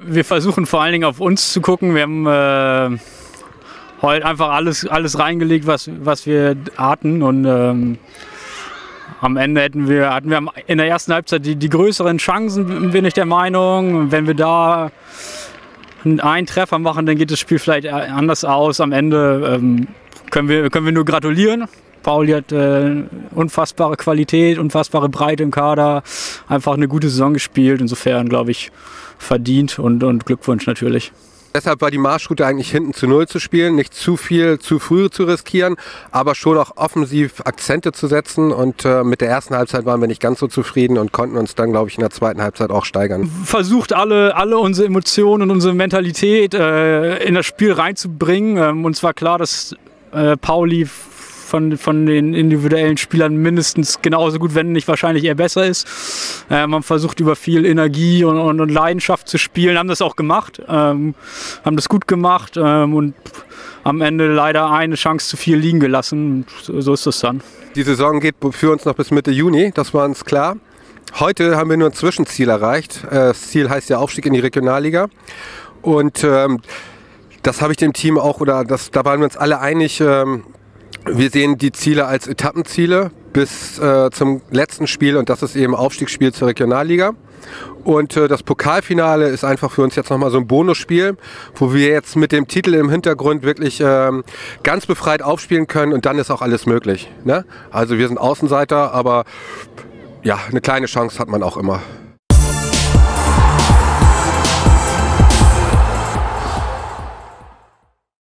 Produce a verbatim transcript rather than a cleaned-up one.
Wir versuchen vor allen Dingen auf uns zu gucken. Wir haben äh, heute einfach alles, alles reingelegt, was, was wir hatten. Und ähm, am Ende hätten wir, hatten wir in der ersten Halbzeit die, die größeren Chancen, bin ich der Meinung. Wenn wir da einen Treffer machen, dann geht das Spiel vielleicht anders aus. Am Ende ähm, können, wir, können wir nur gratulieren. Pauli hat äh, unfassbare Qualität, unfassbare Breite im Kader, einfach eine gute Saison gespielt. Insofern, glaube ich, verdient und, und Glückwunsch natürlich. Deshalb war die Marschroute eigentlich hinten zu null zu spielen, nicht zu viel, zu früh zu riskieren, aber schon auch offensiv Akzente zu setzen. Und äh, mit der ersten Halbzeit waren wir nicht ganz so zufrieden und konnten uns dann, glaube ich, in der zweiten Halbzeit auch steigern. Versucht alle, alle unsere Emotionen und unsere Mentalität äh, in das Spiel reinzubringen. Ähm, uns war klar, dass äh, Pauli Von, von den individuellen Spielern mindestens genauso gut, wenn nicht wahrscheinlich eher besser ist. Äh, man versucht über viel Energie und, und, und Leidenschaft zu spielen, haben das auch gemacht, ähm, haben das gut gemacht ähm, und am Ende leider eine Chance zu viel liegen gelassen. So, so ist das dann. Die Saison geht für uns noch bis Mitte Juni, das war uns klar. Heute haben wir nur ein Zwischenziel erreicht. Das Ziel heißt ja Aufstieg in die Regionalliga. Und ähm, das habe ich dem Team auch, oder das, da waren wir uns alle einig, ähm, wir sehen die Ziele als Etappenziele bis äh, zum letzten Spiel, und das ist eben Aufstiegsspiel zur Regionalliga. Und äh, das Pokalfinale ist einfach für uns jetzt nochmal so ein Bonusspiel, wo wir jetzt mit dem Titel im Hintergrund wirklich ähm, ganz befreit aufspielen können, und dann ist auch alles möglich, ne? Also wir sind Außenseiter, aber ja, eine kleine Chance hat man auch immer.